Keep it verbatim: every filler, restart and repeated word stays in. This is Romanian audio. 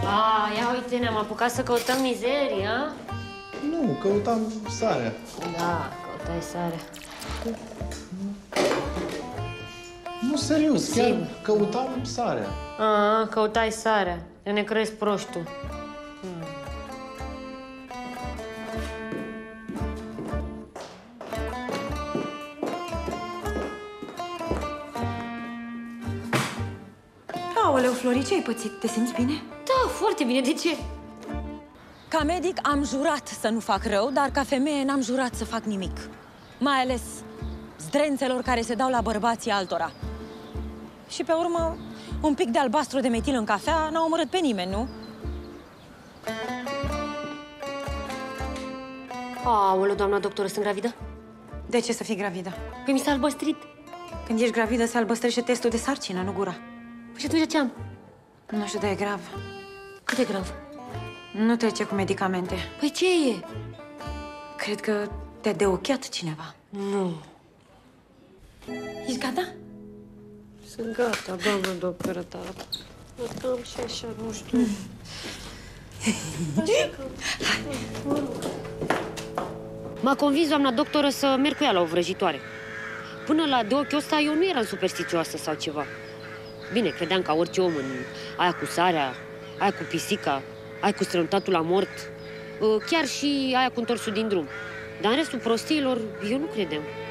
A, ia uite, ne-am apucat să căutăm mizerii, a? Nu, căutam sarea. Da, căutai sarea. Nu, serios, chiar Sigur. căutam sarea. A, căutai sarea. Ne crezi proștul. Hmm. Aoleu, Flori, ce ai pățit? Te simți bine? Da, foarte bine. De ce? Ca medic am jurat să nu fac rău, dar ca femeie n-am jurat să fac nimic. Mai ales zdrențelor care se dau la bărbații altora. Și pe urmă, un pic de albastru de metil în cafea n-a omorât pe nimeni, nu? Aoleu, doamna doctoră, sunt gravidă? De ce să fii gravidă? Păi mi s-a albăstrit. Când ești gravidă se albăstrește testul de sarcină, nu gura. Păi și atunci ce am? Nu știu, dar e grav. Cât de grav? Nu trece cu medicamente. Păi ce e? Cred că te-a deocheat cineva. Nu. Ești gata? Sunt gata, doamnă doctoră, dar... Cam și așa, nu știu. M-a convins doamna doctoră să merg cu ea la o vrăjitoare. Până la de ochiul ăsta eu nu eram superstițioasă sau ceva. Bine, credeam ca orice om în aia cu sarea, aia cu pisica, aia cu strănutatul la mort, chiar și aia cu întorsul din drum. Dar în restul prostiilor, eu nu credeam.